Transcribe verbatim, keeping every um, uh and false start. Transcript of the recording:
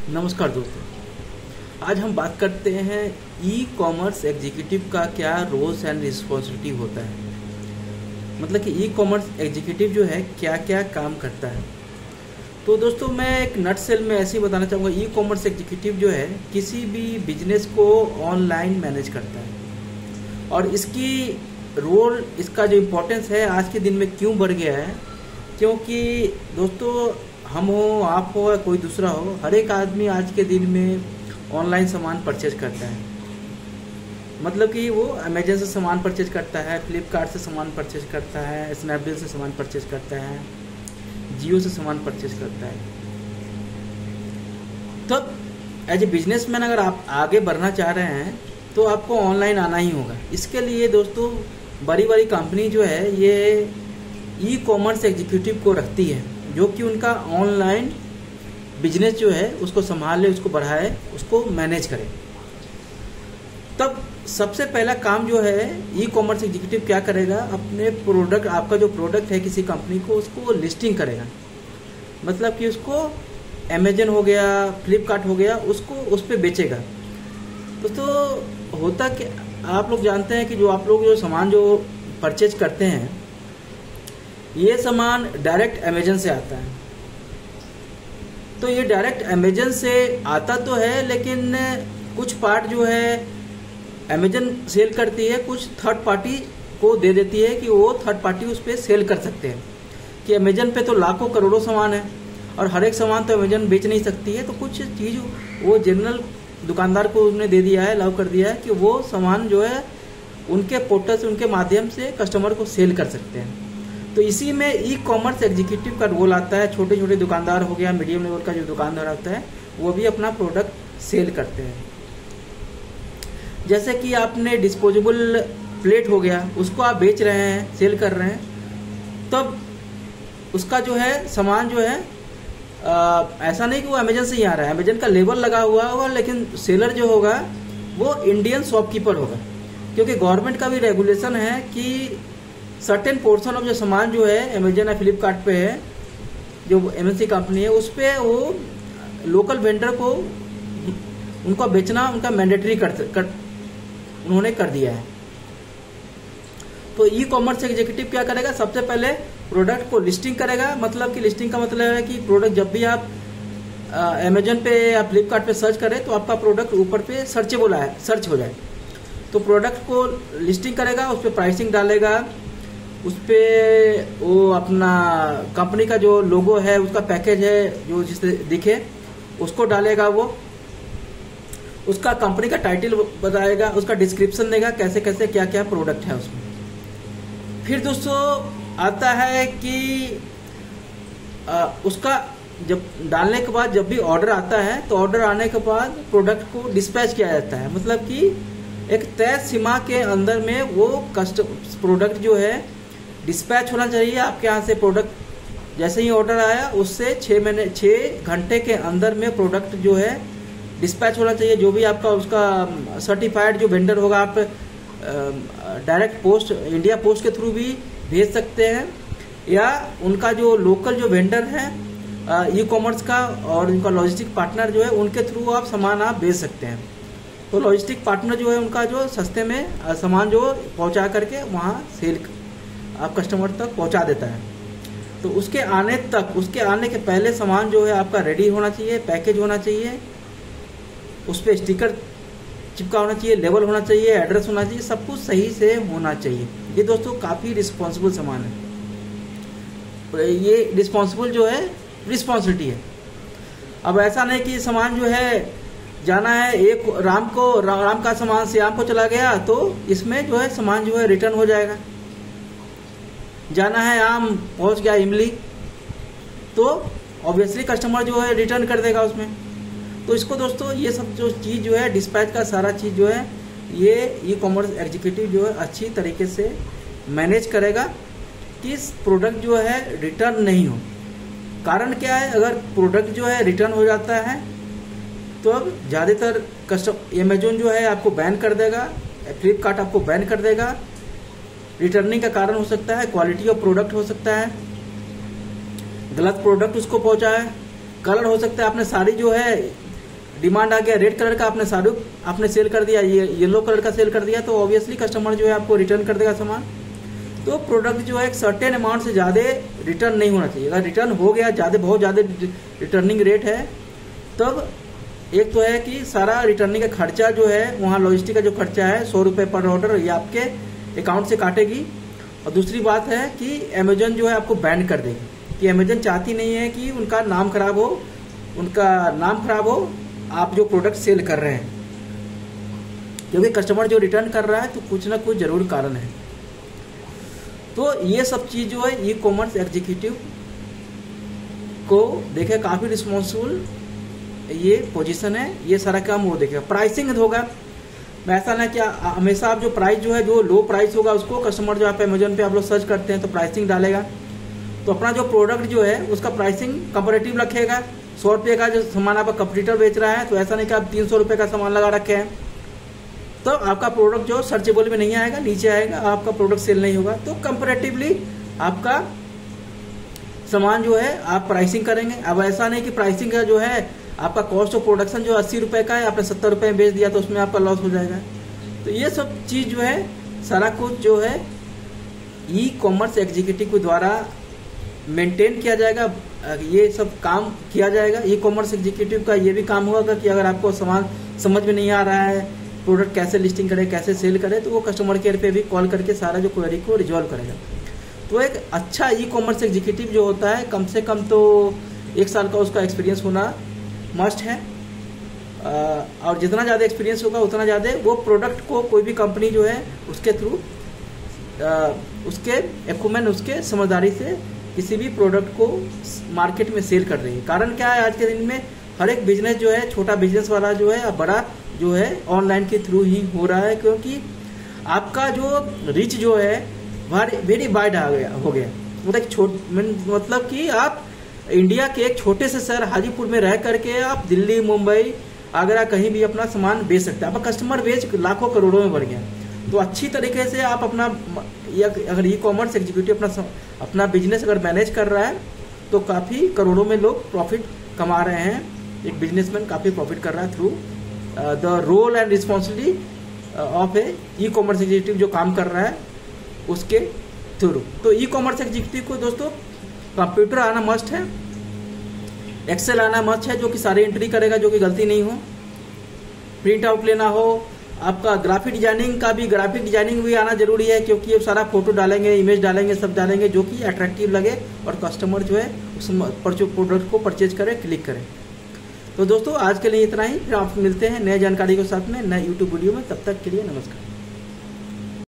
नमस्कार दोस्तों, आज हम बात करते हैं ई कॉमर्स एग्जीक्यूटिव का क्या रोल्स एंड रिस्पॉन्सिबिलिटी होता है। मतलब कि ई कॉमर्स एग्जीक्यूटिव जो है क्या क्या काम करता है। तो दोस्तों मैं एक नट सेल में ऐसे ही बताना चाहूँगा, ई कॉमर्स एग्जीक्यूटिव जो है किसी भी बिजनेस को ऑनलाइन मैनेज करता है और इसकी रोल, इसका जो इम्पोर्टेंस है आज के दिन में क्यों बढ़ गया है, क्योंकि दोस्तों हम हो, आप हो या कोई दूसरा हो, हर एक आदमी आज के दिन में ऑनलाइन सामान परचेज करता है। मतलब कि वो अमेजन से सामान परचेज करता है, फ्लिपकार्ट से सामान परचेज करता है, स्नैपडील से सामान परचेज करता है, जियो से सामान परचेज करता है। तब एज ए बिजनेसमैन अगर आप आगे बढ़ना चाह रहे हैं तो आपको ऑनलाइन आना ही होगा। इसके लिए दोस्तों बड़ी बड़ी कंपनी जो है ये ई कॉमर्स एग्जीक्यूटिव को रखती है, जो कि उनका ऑनलाइन बिजनेस जो है उसको संभाले, उसको बढ़ाए, उसको मैनेज करे। तब सबसे पहला काम जो है ई कॉमर्स एग्जीक्यूटिव क्या करेगा, अपने प्रोडक्ट, आपका जो प्रोडक्ट है किसी कंपनी को, उसको लिस्टिंग करेगा। मतलब कि उसको अमेजन हो गया, फ्लिपकार्ट हो गया, उसको उस पर बेचेगा। दोस्तों होता कि आप लोग जानते हैं कि जो आप लोग जो सामान जो परचेज करते हैं, ये सामान डायरेक्ट अमेजन से आता है। तो ये डायरेक्ट अमेजन से आता तो है, लेकिन कुछ पार्ट जो है अमेजन सेल करती है, कुछ थर्ड पार्टी को दे देती है कि वो थर्ड पार्टी उस पर सेल कर सकते हैं। कि अमेजन पे तो लाखों करोड़ों सामान है और हर एक सामान तो अमेजन बेच नहीं सकती है, तो कुछ चीज़ वो जनरल दुकानदार को उसने दे दिया है, अलाउ कर दिया है कि वो सामान जो है उनके पोर्टल से, उनके माध्यम से कस्टमर को सेल कर सकते हैं। तो इसी में ई कॉमर्स एग्जीक्यूटिव का रोल आता है। छोटे छोटे दुकानदार हो गया, मीडियम लेवल का जो दुकानदार होता है, वो भी अपना प्रोडक्ट सेल करते हैं। जैसे कि आपने डिस्पोजेबल प्लेट हो गया, उसको आप बेच रहे हैं, सेल कर रहे हैं, तब उसका जो है सामान जो है आ, ऐसा नहीं कि वो अमेजन से ही आ रहा है, अमेजन का लेबल लगा हुआ होगा, लेकिन सेलर जो होगा वो इंडियन शॉपकीपर होगा। क्योंकि गवर्नमेंट का भी रेगुलेशन है कि सर्टेन पोर्शन ऑफ जो सामान जो है अमेजन या फ्लिपकार्ट पे है, जो एमएनसी कंपनी है, उस पर वो लोकल वेंडर को उनको बेचना उनका मैंडेटरी कर, कर उन्होंने कर दिया है। तो ई कॉमर्स एग्जीक्यूटिव क्या करेगा, सबसे पहले प्रोडक्ट को लिस्टिंग करेगा। मतलब कि लिस्टिंग का मतलब है कि प्रोडक्ट जब भी आप अमेजन पे या फ्लिपकार्ट पे सर्च करें तो आपका प्रोडक्ट ऊपर पे सर्चेबल है, सर्च हो जाए। तो प्रोडक्ट को लिस्टिंग करेगा, उस पर प्राइसिंग डालेगा, उस पर वो अपना कंपनी का जो लोगो है, उसका पैकेज है जो जिससे दिखे, उसको डालेगा। वो उसका कंपनी का टाइटल बताएगा, उसका डिस्क्रिप्शन देगा, कैसे कैसे क्या क्या प्रोडक्ट है उसमें। फिर दोस्तों आता है कि आ, उसका जब डालने के बाद जब भी ऑर्डर आता है, तो ऑर्डर आने के बाद प्रोडक्ट को डिस्पैच किया जाता है। मतलब कि एक तय सीमा के अंदर में वो कस्ट प्रोडक्ट जो है डिस्पैच होना चाहिए। आपके यहाँ से प्रोडक्ट जैसे ही ऑर्डर आया, उससे छः महीने छः घंटे के अंदर में प्रोडक्ट जो है डिस्पैच होना चाहिए। जो भी आपका उसका सर्टिफाइड जो वेंडर होगा, आप डायरेक्ट पोस्ट, इंडिया पोस्ट के थ्रू भी भेज सकते हैं, या उनका जो लोकल जो वेंडर है ई कॉमर्स का और उनका लॉजिस्टिक पार्टनर जो है, उनके थ्रू आप सामान आप भेज सकते हैं। तो लॉजिस्टिक पार्टनर जो है उनका जो सस्ते में सामान जो पहुंचा करके वहाँ सेल आप कस्टमर तक पहुंचा देता है। तो उसके आने तक, उसके आने के पहले सामान जो है आपका रेडी होना चाहिए, पैकेज होना चाहिए, उस पर स्टिकर चिपका होना चाहिए, लेबल होना चाहिए, एड्रेस होना चाहिए, सब कुछ सही से होना चाहिए। ये दोस्तों काफ़ी रिस्पॉन्सिबल सामान है। ये रिस्पॉन्सिबल जो है रिस्पॉन्सिबिलिटी है। अब ऐसा नहीं कि सामान जो है जाना है एक राम को, राम का सामान श्याम को चला गया तो इसमें जो है सामान जो है रिटर्न हो जाएगा। जाना है आम पहुंच गया इमली, तो ऑब्वियसली कस्टमर जो है रिटर्न कर देगा उसमें। तो इसको दोस्तों ये सब जो चीज़ जो है डिस्पैच का सारा चीज़ जो है ये ई कॉमर्स एग्जीक्यूटिव जो है अच्छी तरीके से मैनेज करेगा कि इस प्रोडक्ट जो है रिटर्न नहीं हो। कारण क्या है, अगर प्रोडक्ट जो है रिटर्न हो जाता है तो अब ज़्यादातर कस्टम अमेजोन जो है आपको बैन कर देगा, फ्लिपकार्ट आपको बैन कर देगा। रिटर्निंग का कारण हो सकता है, क्वालिटी ऑफ प्रोडक्ट हो सकता है, गलत प्रोडक्ट उसको पहुंचा है, कलर हो सकता है, आपने साड़ी जो है डिमांड आ गया रेड कलर का, आपने शाहरुख आपने सेल कर दिया, ये येलो कलर का सेल कर दिया, तो ऑब्वियसली कस्टमर जो है आपको रिटर्न कर देगा सामान। तो प्रोडक्ट जो है एक सर्टेन अमाउंट से ज़्यादा रिटर्न नहीं होना चाहिए। अगर रिटर्न हो गया ज़्यादा, बहुत ज़्यादा रिटर्निंग रेट है, तब एक तो है कि सारा रिटर्निंग का खर्चा जो है वहाँ लॉजिस्टिक का जो खर्चा है सौ रुपये पर ऑर्डर ये आपके अकाउंट से काटेगी। और दूसरी बात है कि अमेजन जो है आपको बैन कर देगी, कि अमेजन चाहती नहीं है कि उनका नाम खराब हो, उनका नाम खराब हो आप जो प्रोडक्ट सेल कर रहे हैं, क्योंकि कस्टमर जो रिटर्न कर रहा है तो कुछ ना कुछ जरूर कारण है। तो ये सब चीज़ जो है ई कॉमर्स एग्जीक्यूटिव को देखे काफ़ी रिस्पॉन्सिबल ये पोजीशन है, ये सारा काम वो देखेगा। प्राइसिंग होगा, ऐसा ना क्या हमेशा आप जो प्राइस जो है जो लो प्राइस होगा उसको कस्टमर जो आप अमेजन पे आप लोग सर्च करते हैं तो प्राइसिंग डालेगा, तो अपना जो प्रोडक्ट जो है उसका प्राइसिंग कंपैरेटिव रखेगा। सौ रुपये का जो सामान आपका कंपटीटर बेच रहा है तो ऐसा नहीं कि आप तीन सौ रुपये का सामान लगा रखे हैं तो आपका प्रोडक्ट जो सर्चेबल में नहीं आएगा, नीचे आएगा, आपका प्रोडक्ट सेल नहीं होगा। तो कंपैरेटिवली आपका सामान जो है आप प्राइसिंग करेंगे। अब ऐसा नहीं कि प्राइसिंग का जो है आपका कॉस्ट ऑफ प्रोडक्शन जो अस्सी रुपये का है आपने सत्तर रुपये में बेच दिया तो उसमें आपका लॉस हो जाएगा। तो ये सब चीज़ जो है सारा कुछ जो है ई कॉमर्स एग्जीक्यूटिव के द्वारा मेंटेन किया जाएगा, ये सब काम किया जाएगा। ई कॉमर्स एग्जीक्यूटिव का ये भी काम होगा कि अगर आपको सामान समझ में नहीं आ रहा है, प्रोडक्ट कैसे लिस्टिंग करे, कैसे सेल करे, तो वो कस्टमर केयर पे भी कॉल करके सारा जो क्वेरी को रिजॉल्व करेगा। तो एक अच्छा ई कॉमर्स एग्जीक्यूटिव जो होता है कम से कम तो एक साल का उसका एक्सपीरियंस होना मस्ट है, और जितना ज़्यादा एक्सपीरियंस होगा उतना ज़्यादा वो प्रोडक्ट को कोई भी कंपनी जो है उसके थ्रू उसके एक्यूमेंट उसके समझदारी से किसी भी प्रोडक्ट को मार्केट में सेल कर रही है। कारण क्या है, आज के दिन में हर एक बिजनेस जो है, छोटा बिजनेस वाला जो है, बड़ा जो है ऑनलाइन के थ्रू ही हो रहा है, क्योंकि आपका जो रिच जो है वेरी वाइड आ गया हो गया। मतलब छोट मतलब कि आप इंडिया के एक छोटे से शहर हाजीपुर में रह करके आप दिल्ली, मुंबई, आगरा कहीं भी अपना सामान बेच सकते हैं। आपका कस्टमर बेच लाखों करोड़ों में बढ़ गया। तो अच्छी तरीके से आप अपना अगर ई कॉमर्स एग्जीक्यूटिव अपना अपना बिजनेस अगर मैनेज कर रहा है तो काफ़ी करोड़ों में लोग प्रॉफिट कमा रहे हैं। एक बिजनेसमैन काफ़ी प्रॉफिट कर रहा है through the role and responsibility of a e commerce executive जो काम कर रहा है उसके थ्रू। तो ई कॉमर्स एग्जीक्यूटिव को दोस्तों कंप्यूटर आना मस्ट है, एक्सेल आना मस्ट है जो कि सारी एंट्री करेगा, जो कि गलती नहीं हो, प्रिंट आउट लेना हो, आपका ग्राफिक डिजाइनिंग का भी ग्राफिक डिजाइनिंग भी आना जरूरी है, क्योंकि ये सारा फोटो डालेंगे, इमेज डालेंगे, सब डालेंगे जो कि अट्रैक्टिव लगे और कस्टमर जो है उस प्रोडक्ट को परचेज करे, क्लिक करे। तो दोस्तों आज के लिए इतना ही, फिर आप मिलते हैं नए जानकारी के साथ में नए यूट्यूब वीडियो में। तब तक के लिए नमस्कार।